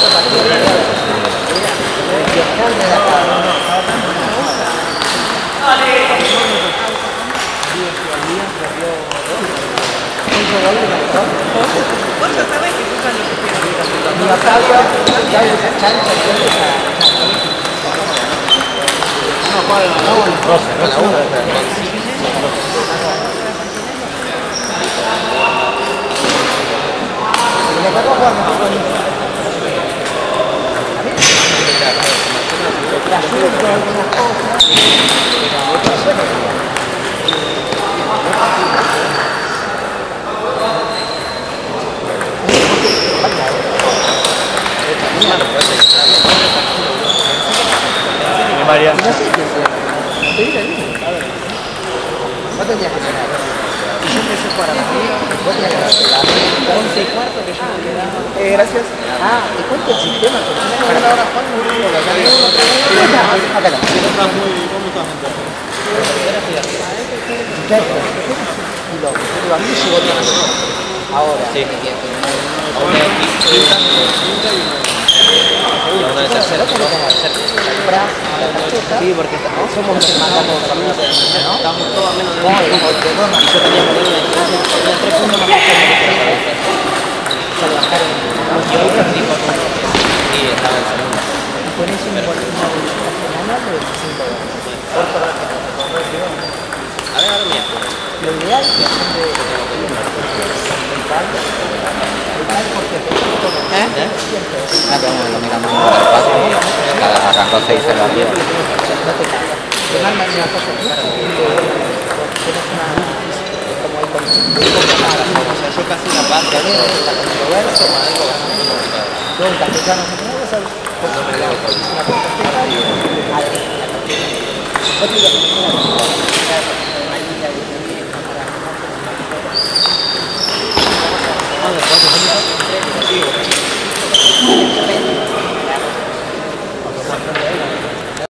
María. ¿Cuántos días que cenar? Y yo empecé para las 10. ¿Vos tenés que hacer las 11 y cuarto que yo me quedaba? Gracias. Ah, te cuento el sistema. Para la hora Juan muy rico. Acá no. A mí llegó ahora. Sí. Una de tercera. Sí, porque somos los que mandamos caminos, ¿no? Estamos todos a menos de Yo tenía por ahí una distancia, tenía 3 puntos más que se bajaron. y hoy perdí con uno. Sí, estaba en segundo. Y con eso una bonificación anual de 25 dólares. A ver, ahora mira. Lo ideal es que son de lo miramos en el paso y arrancó 6-0 arriba. te mandan una cosa que tenés una como el concepto. O sea, yo casi una parte de la controversia, algo Yo en castellano no me gusta una cosa